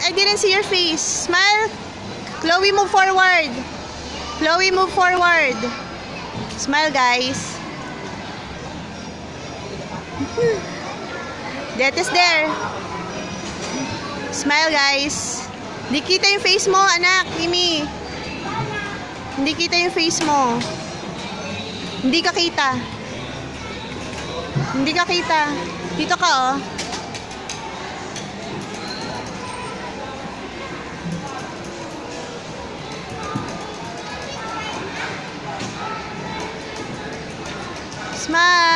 I didn't see your face. Smile. Chloe, move forward. Chloe, move forward. Smile, guys. That is there. Smile, guys. Hindi kita yung face mo, anak, Kimi. Hindi kita yung face mo. Hindi ka kita. Hindi ka kita. Dito ka, oh. Smile.